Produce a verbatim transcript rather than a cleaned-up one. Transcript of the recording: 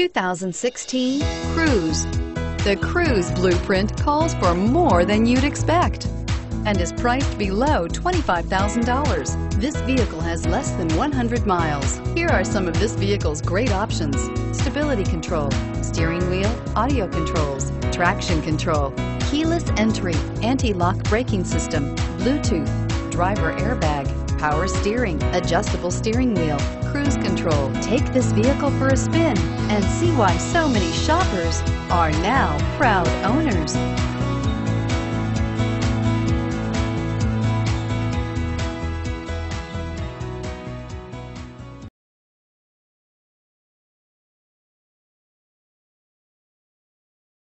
two thousand sixteen Cruze. The Cruze blueprint calls for more than you'd expect and is priced below twenty-five thousand dollars. This vehicle has less than one hundred miles. Here are some of this vehicle's great options: stability control, steering wheel audio controls, traction control, keyless entry, anti-lock braking system, Bluetooth, driver airbag, power steering, adjustable steering wheel, cruise control. Take this vehicle for a spin and see why so many shoppers are now proud owners.